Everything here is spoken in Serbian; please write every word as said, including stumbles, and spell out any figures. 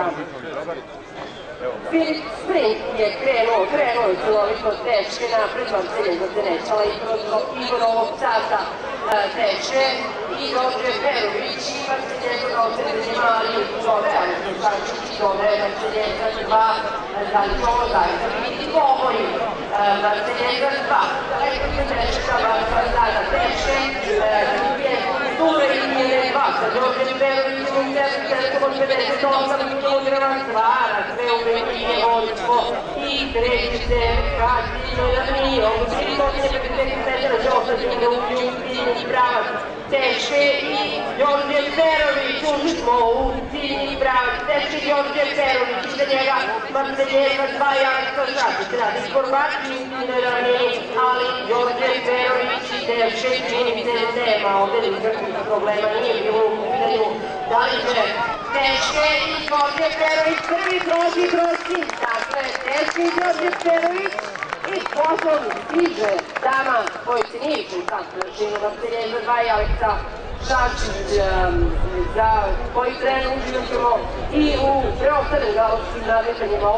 Filip Sprint je krenuo, krenuo je celovito teče napred, Marceleza se nećala i kroz Igor ovog sata teče i Đorđe Perović i Marceleza na osrednjima, ali zove Aleksa Stančić i zove Marceleza dva, da li će ovo zaista biti poboj Marceleza dva. Daleko se teče ka Marceleza teče, Ture i Mile dva sa Đorđe Perovićem u sedam od pedeset osam kilograma stvara sve u većine vodstvo i treći se Katilj nije, ovo će i točne pedeset metara Đosa Đuga u ciljni pravac teče i Đorđe Perović ušlo u ciljni pravac teče Đorđe Perović i za njega Marceljeza dva i Aleksa Stančić radi informaciju u ciljnoj ravnini, ali Đorđe Perović teče čini se nema ovde nikakvih problema, nije bilo u pitanju da li će teče i Đorđe Perović prvi prođi kroz cilj, dakle teče i Đorđe Perović i poslovno stiže dama koji se nije išli tako činu Marceljeza dva i Aleksa Stančić za koji tren uživat ćemo i u preostalim galoškim nadmetanjima.